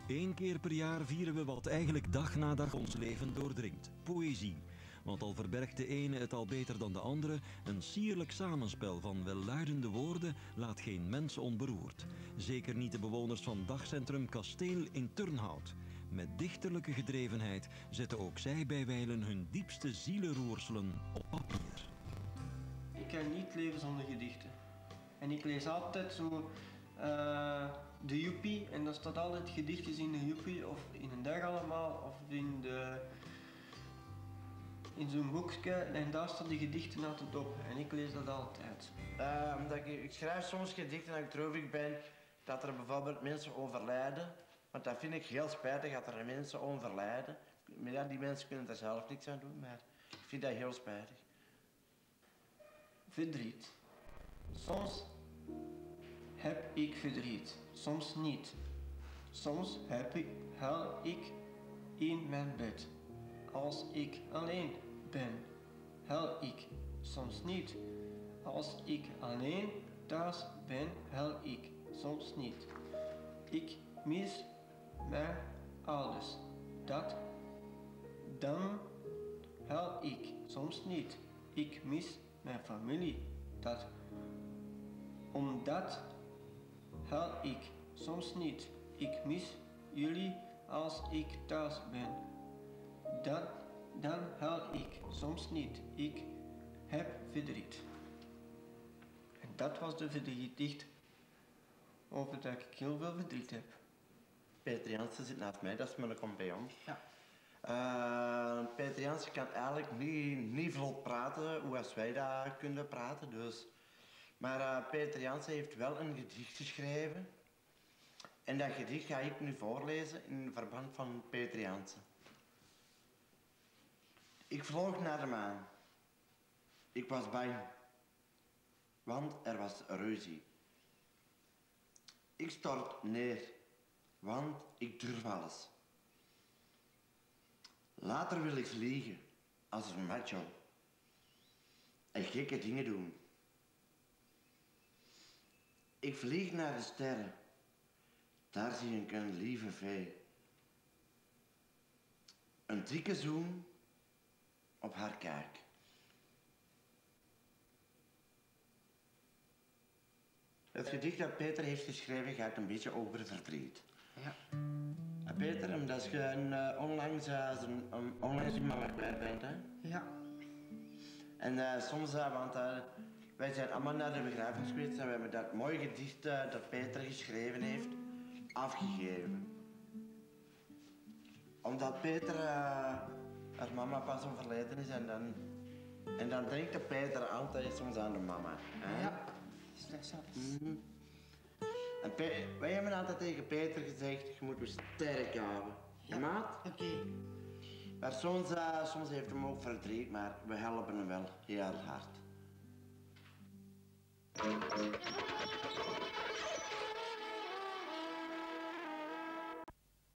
Eén keer per jaar vieren we wat eigenlijk dag na dag ons leven doordringt. Poëzie. Want al verbergt de ene het al beter dan de andere, een sierlijk samenspel van welluidende woorden laat geen mens onberoerd. Zeker niet de bewoners van dagcentrum Kasteel in Turnhout. Met dichterlijke gedrevenheid zetten ook zij bijwijlen hun diepste zielenroerselen op papier. Ik kan niet leven zonder gedichten. En ik lees altijd zo de Joepie en dan staat altijd gedichtjes in de Joepie of in een dag allemaal of in zo'n boekje en daar staan die gedichten altijd op en ik lees dat altijd. Omdat ik schrijf soms gedichten en ik droevig ben dat er bijvoorbeeld mensen overlijden. Want dat vind ik heel spijtig dat er mensen overlijden. Maar ja, die mensen kunnen er zelf niks aan doen, maar ik vind dat heel spijtig. Verdriet. Soms heb ik verdriet, soms niet. Soms huil ik in mijn bed. Als ik alleen ben, huil ik soms niet. Als ik alleen thuis ben, huil ik soms niet. Ik mis mijn ouders. Dan huil ik soms niet. Ik mis mijn familie. Omdat huil ik soms niet. Ik mis jullie als ik thuis ben. Dan huil ik soms niet. Ik heb verdriet. En dat was de gedicht over dat ik heel veel verdriet heb. Peter Jansen zit naast mij, dat is mijn compagnon. Ja. Peter Jansen kan eigenlijk niet vlot praten, hoe als wij dat kunnen praten. Dus. Maar Peter Jansen heeft wel een gedicht geschreven. En dat gedicht ga ik nu voorlezen in verband van Peter Jansen. Ik vloog naar de maan. Ik was bang, want er was ruzie. Ik stort neer, want ik durf alles. Later wil ik vliegen, als een macho. En gekke dingen doen. Ik vlieg naar de sterren. Daar zie ik een lieve vee. Een dikke zoen op haar kaak. Het gedicht dat Peter heeft geschreven gaat een beetje over verdriet. Ja. Peter, omdat je onlangs je mama kwijt bent, hè? Ja. En soms, want wij zijn allemaal naar de begrafenis geweest en we hebben dat mooie gedicht dat Peter geschreven heeft, afgegeven. Omdat Peter, haar mama pas overleden is en dan denkt de Peter altijd soms aan de mama. Hè? Ja, slechts zo. En wij hebben altijd tegen Peter gezegd, je moet je sterk houden. Ja, maat? Oké. Maar soms heeft hem ook verdriet, maar we helpen hem wel heel hard.